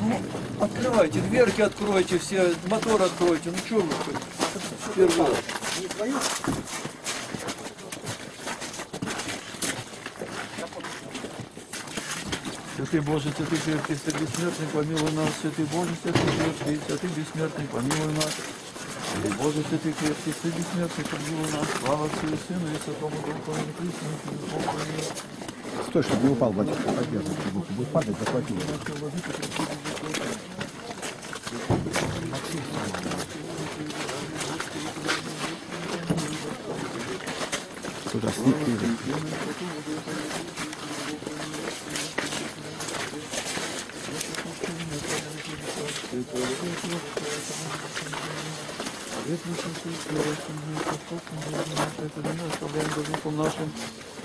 Ну, открывайте, дверки откройте все, мотор откройте. Ну что вы первый раз? Святый Боже, святый крепкий, святый бессмертный, помилуй нас. Святый Боже, святый крепкий, святый бессмертный, помилуй нас. Святый Боже, святый крепкий, святый бессмертный, помилуй нас. Слава Отцу и Сыну и Святому Духу, и Пресвятому Духу. Стой, чтобы не упал, батюшка, поддерживай. Будет падать, захвати. Сюда слепили. Нашим.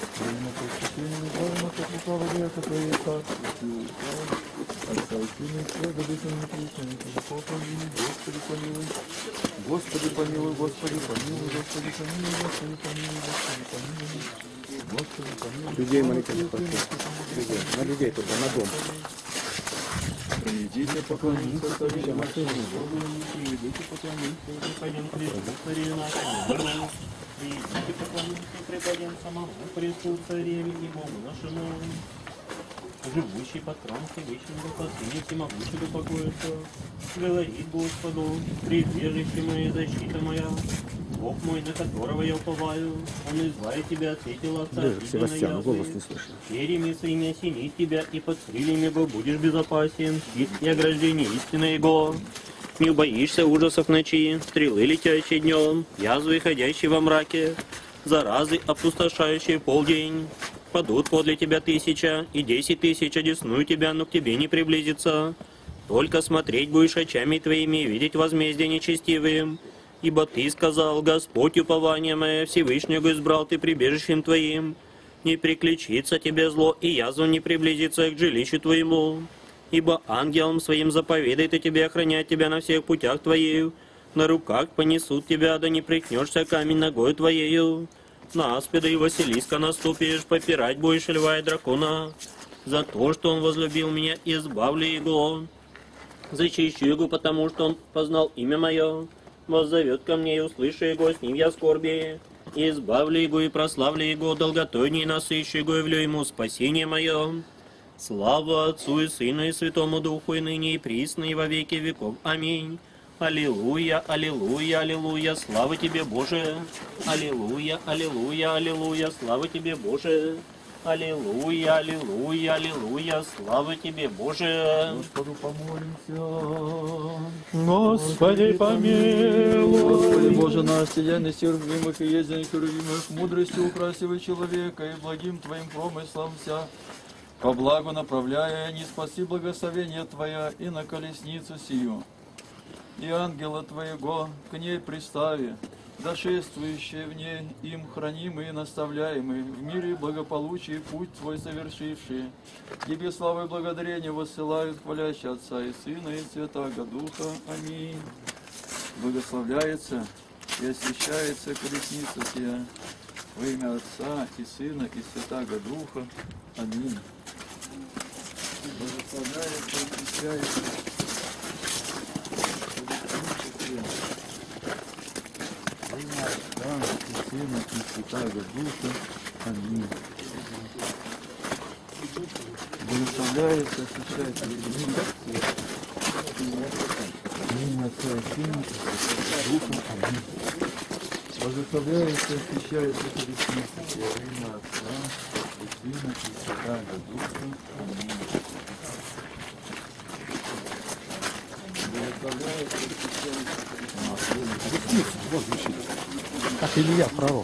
Господи помилуй, Господи помилуй, Господи помилуй, Господи помилуй, Господи помилуй, Господи помилуй. Людей молитесь, на людей только, на дом. Идите поклониться царю нашему. Идите поклониться Господину Христу, царю нашему. Идите поклониться преподем самому Христу, цареве и Богу нашему. Живущий под храм Всевышнего, последний всемогущего покоится. Говорит Господу, прибежище мое, защита моя. Бог мой, на которого я уповаю, Он избавит тебя от сетел отца. Севастьян, голос не слышно. Перьями своими осенит тебя, и под крыльями его будешь безопасен. Щит и ограждение истины его. Не убоишься ужасов ночи, стрелы, летящие днем, язвы, ходящие во мраке, заразы, опустошающие полдень. Падут подле тебя 1000, и 10 000 одесную тебя, но к тебе не приблизится. Только смотреть будешь очами твоими, и видеть возмездие нечестивым. Ибо ты сказал, Господь, упование мое, Всевышнего избрал ты прибежищем твоим. Не приключится тебе зло, и язва не приблизится к жилищу твоему. Ибо ангелом своим заповедает и тебе охранять тебя на всех путях твоих. На руках понесут тебя, да не прикнешься камень ногой твоею. На аспида и Василиска наступишь, попирать будешь льва и дракона. За то, что он возлюбил меня, избавлю его. Защищу его, потому что он познал имя мое. Воззовет ко мне, и услышу его, с ним я скорби. Избавлю его и прославлю его, долготой не насыщу его, явлю ему спасение мое. Слава Отцу и Сыну и Святому Духу, и ныне и присно, и во веки веков. Аминь. Аллилуйя, аллилуйя, аллилуйя, слава тебе, Боже. Аллилуйя, аллилуйя, аллилуйя, слава тебе, Боже. Аллилуйя, аллилуйя, аллилуйя, слава тебе, Боже. Господу помолимся. Господи, помилуй. Господи Боже наш, сияние сердимых и езденных и любимых, мудростью украсивай человека и благим Твоим промыслом вся. По благу направляя, не спаси благословение Твоя и на колесницу сию. И ангела Твоего к ней пристави, дошествующие в ней, им хранимые и наставляемые, в мире и благополучии путь Твой совершившие. Тебе славу и благодарение высылают, хвалящие Отца и Сына и Святаго Духа. Аминь. Благословляется и освящается колесница сия во имя Отца и Сына и Святаго Духа. Аминь. Благословляется и освящается. Отца и Сына и Святаго Духа. Аминь. Благословляется, освящается имя Отца и Сына и Святаго Духа. Аминь. Благословляется, освящается колесница во имя Отца и Сына и Святаго Духа. Аминь. Благословляется, освящается Вот звучит. Как Илья, пророк.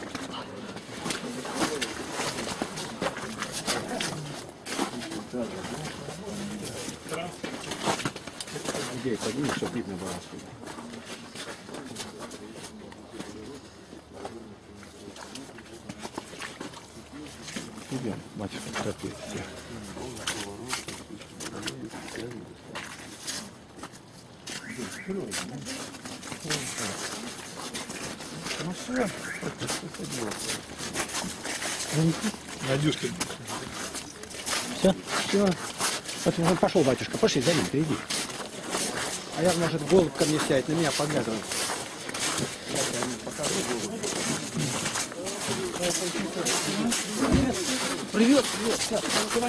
Людей поднимешь, чтобы видно было отсюда. Идем, батюшка, торопись. Ну все, Надюшка. Все? все. Вот он пошел, батюшка, пошли за ним, иди. А я, может, голубь ко мне сядет, на меня поглядывает. Привет, привет. Сейчас,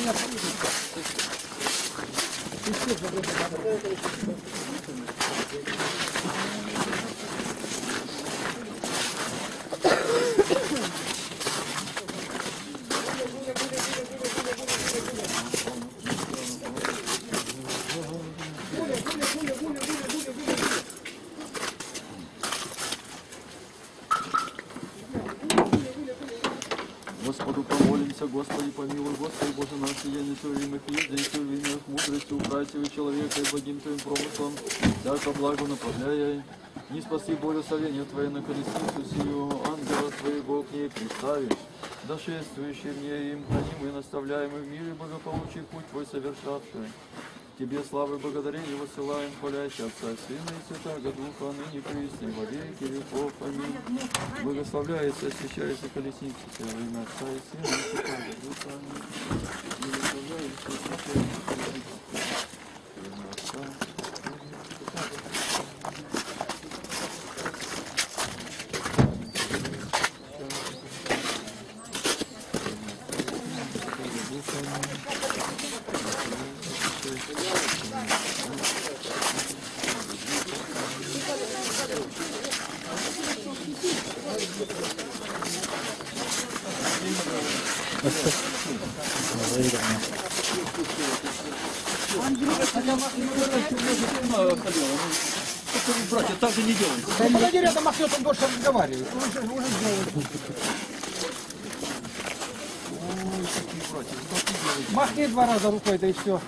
Господу помолимся, Господи помилуй, Господи Боже наш, сияние суровимых ездей, суровимых мудростью, украсивый человека и благим Твоим промыслом, всяко благо направляя. Не спаси благословение Твое на колесницу сию, ангела Твоего к ней представишь, дошествующий в ней им, хранимый и наставляемый в мире благополучий путь Твой совершавший. Тебе славы и благодарение высылаем, хвалящий Отца, Сына и Святаго Духа, ныне присно, во веки веков. Аминь. Благословляется, освящается колесница Твоя во имя Отца и Сына и Святаго Духа. Аминь. Благословляется, освящается колесница Твоя во имя Отца и Сына и Святаго Духа. Братья, так же не делайте. Да подойди рядом, махнет, он больше разговаривает. Он уже делает. Ой, какие братья, как вы делаете? Махни 2 раза рукой, да и все.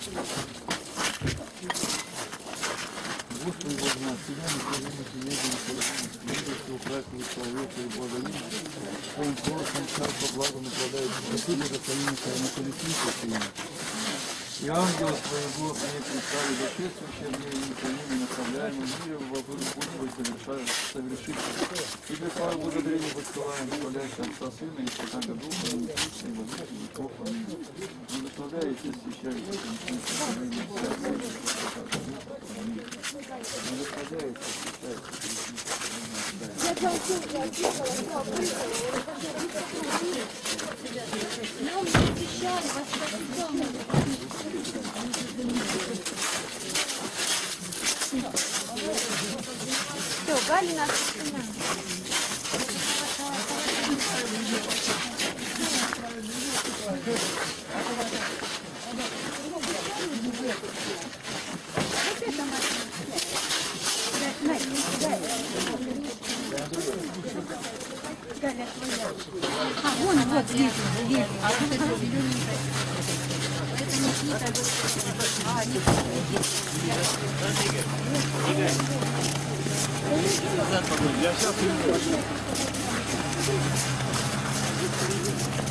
Господи, Боже наш, сияние Твоим и мудростью, украсивый человека и благовидно, Твоим прошлым царство благо направляет, Господи, благословение Твое на колесницу сию. И ангела Твоего к ней представили, дошествующие в ней неуклонимым направляемым миром во путь Твой совершить. Тебе славу благодарение посылаем, хвалящий Отца, Сына и Святаго Духа, и во веки веков. Аминь. Благословляйте, освящайте колесницу Твою, благословляйте, освящайте колесницу Все, Галина. Галя твоя. А, вон, вот, здесь. А вот это зелененькое. Это Никита. Назад погоди. Я сейчас